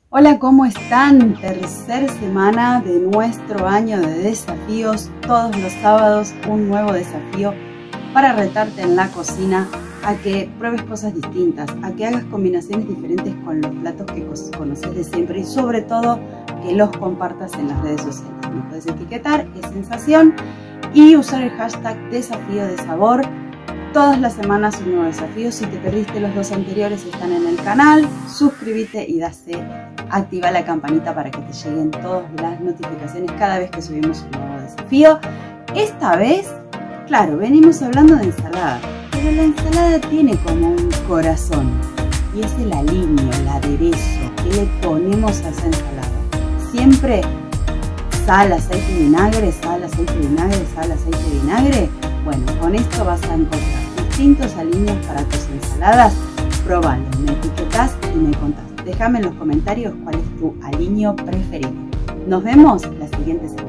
Hola, ¿cómo están? Tercera semana de nuestro año de desafíos. Todos los sábados un nuevo desafío para retarte en la cocina a que pruebes cosas distintas, a que hagas combinaciones diferentes con los platos que conoces de siempre y sobre todo que los compartas en las redes sociales. Me puedes etiquetar, es sensación, y usar el hashtag desafío de sabor. Todas las semanas un nuevo desafío. Si te perdiste los dos anteriores, están en el canal. Suscríbete y activa la campanita para que te lleguen todas las notificaciones cada vez que subimos un nuevo desafío. Esta vez, claro, venimos hablando de ensalada, pero la ensalada tiene como un corazón y es el aliño, el aderezo que le ponemos a esa ensalada. Siempre sal, aceite y vinagre, sal, aceite y vinagre, sal, aceite y vinagre. Bueno, con esto vas a encontrar distintos aliños para tus ensaladas. Probalo, me etiquetás y me contás. Déjame en los comentarios cuál es tu aliño preferido. Nos vemos la siguiente semana.